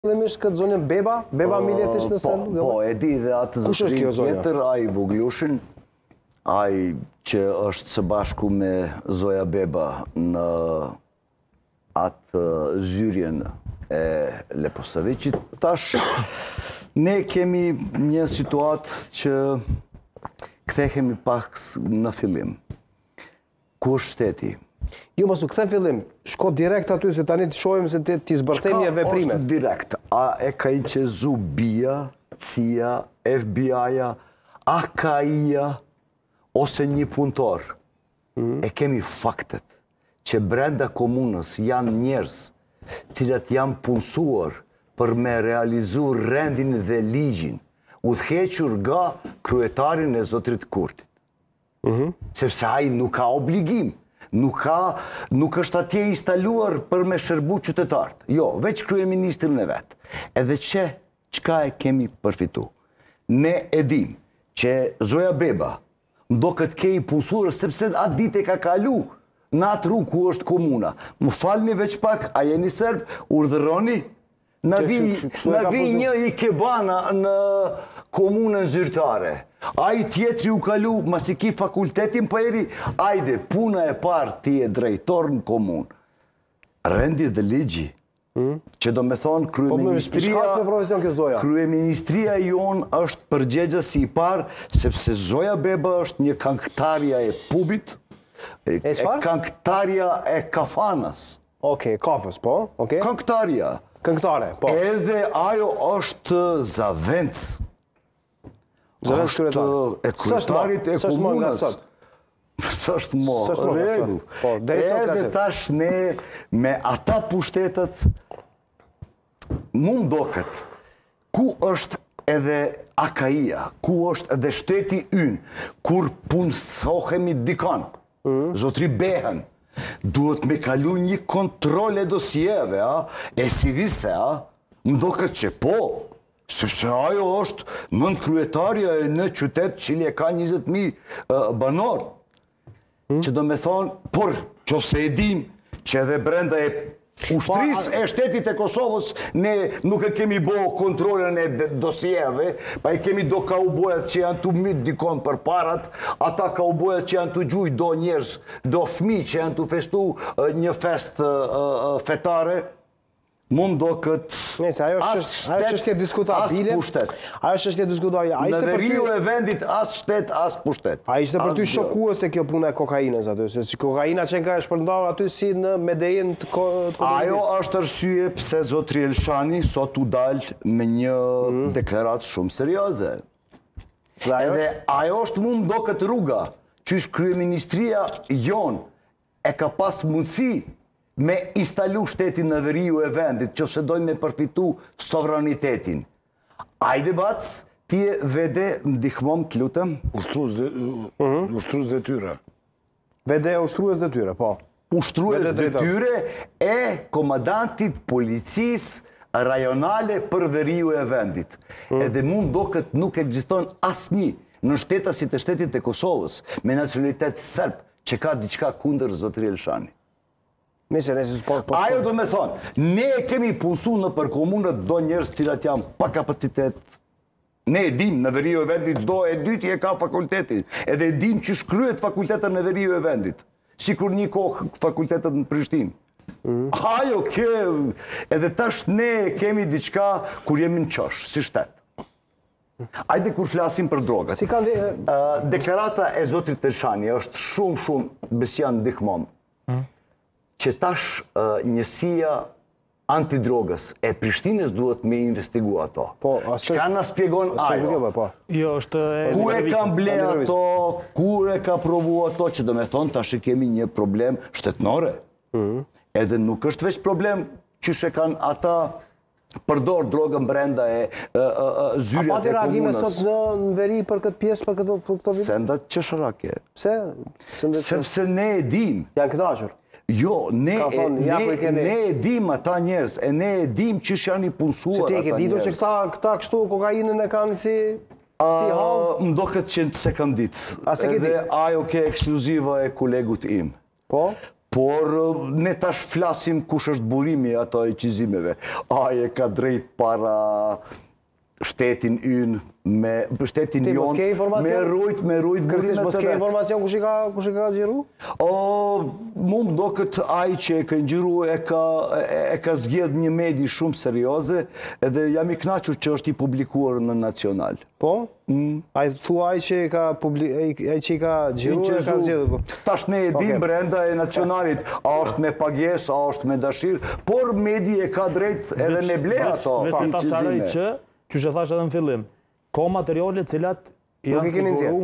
fillimisht këtë zonën Beba? Beba Miletis nëse nuk e Po, e di dhe atë zotërin tjetër, ai Voglushin, ai që është së bashku me Zoja Beba në atë zyrjen e Leposavicit. Tash, ne kemi një situatë që kthehemi pak në fillim. Ku është shteti? Jo, mos u kthem fillim. Shko direkt aty se tani të shohim se ti zbërthemi e veprimet. Është direkt. A e ka i qezu BIA, CIA, FBI-a, AKI-a, ose një punëtor? E kemi faktet që brenda komunës janë njerëz cilat janë punësuar për me realizu rendin dhe ligjin, udhëhequr nga kryetarin e Zotrit Kurtit. Sepse ai nuk ka obligim. Nuk është atje instaluar për me shërbu qytetarët. Jo, veç kryeministrin e vetë. Edhe çka e kemi përfitu? Ne e dim që Zoja Beba ndo këtë ke i punësuar sepse atë ditë e ka kalu në atë rrugë ku është komuna. Më falni veç pak, a jeni serb, urdhëroni? Në vi një i kebana në komunën zyrtare. A i tjetri u kalu, mas i ki fakultetin për eri, ajde, puna e parë ti e drejtor në komunë. Rendi dhe ligji, që do me thonë kryeministria jonë është përgjegjës i parë, sepse Zoja Beba është një kanktarja e pubit, kanktarja e kafanas. Oke, kafës, po? Kanktarja. Këngtare, po. Edhe ajo është zavencë. është e kryetarit e komunës. Së është mo, regull. Edhe tash ne me ata pushtetet, mu mdoket, ku është edhe AKI-a, ku është edhe shteti ynë, kur punësohemi dikan, zotri Behen, duhet me kalu një kontrol e dosjeve, e si vise, mdoket që po, sepse ajo është nënd kryetarja e në qytet cili e ka 20.000 banor. Që do me thonë, por që se e dim që edhe brenda e ushtris e shtetit e Kosovës, ne nuk e kemi bo kontrolën e dosjeve, pa e kemi do kaubojat që janë të mytë dikon për parat, ata kaubojat që janë të gjuj do njerës, do fmi që janë të festu një fest fetare, mund do këtë as pushtet. Ajo çështje diskutabile. Në veriu e vendit as shtet, as pushtet. A ishte për ty shokuese kjo puna e kokainës aty? Se kokaina që ka shpërndar aty si në Medellin të komunizmit. Ajo është arsye pse zotri Elshani sot u dal me një deklaratë shumë serioze. Edhe ajo është mund do këtë rruga, që është kryeministria jonë e ka pas mundësi me instalu shtetin në veriu e vendit, që se dojnë me përfitu sovranitetin. Ajde bac, ti e vede ndihmon të lutëm? Ushtrues dhe tyre. Vede ushtrues dhe tyre, po. Ushtrues dhe tyre e komandantit policis rajonale për veriu e vendit. Edhe mund do këtë nuk ekziston asnjë në shtetasit e shtetit e Kosovës me nacionalitet serb që ka diçka kundër zotri Elshani. Ajo do me thonë, ne kemi punësu në për komunët do njërës cilat janë pa kapacitet. Ne e dim në veriu e vendit do e dyti e ka fakultetin, edhe e dim që shkryet fakultetën në veriu e vendit, si kur një kohë fakultetet në Prishtinë. Ajo ke, edhe tash ne kemi diçka kur jemi në qosh, si shtetë. Ajde kur flasim për drogat. Deklarata e zotrit Elshani është shumë besjan ndihmon që tash njësia antidrogës e Prishtinës duhet me investigu ato. Qka në spjegon ajo? Ku e ka mble ato, ku e ka provu ato, që do me thonë tash e kemi një problem shtetnore. Edhe nuk është veç problem që shë kanë ata përdor drogën brenda e zyrjat e komunës. A pati reagime sot në veri për këtë pjesë, për këto vit? Sendat që shërake. Pse? Sepse ne e dim. Janë këtashur? Jo, ne e dim ata njerës, e ne e dim që janë i punësuar ata njerës. Që ti e ke ditur që këta kështu kokainën e kanë si halë? Mdo këtë që se kam ditë. Edhe ajo ke ekskluziva e kolegut im. Po? Por ne tash flasim kush është burimi ato e qizimeve. Aje ka drejt para shtetin ynë, me shtetin jonë, me rujt burimet të vetë. Kësë informacion kush i ka gjiru? Mu më do këtë aj që e ka ngjiru e ka zgjedh një medi shumë serioze edhe jam i knaqur që është i publikuar në Nacional. Po? A i thua aj që i ka gjiru e ka zgjedhë? Tash ne e dim brenda e Nacionalit, a është me pagesë, a është me dashirë, por medi e ka drejt edhe me ble ato. Vetë ta sharoj që që thash edhe në fillim, ka materiale cilat janë siguru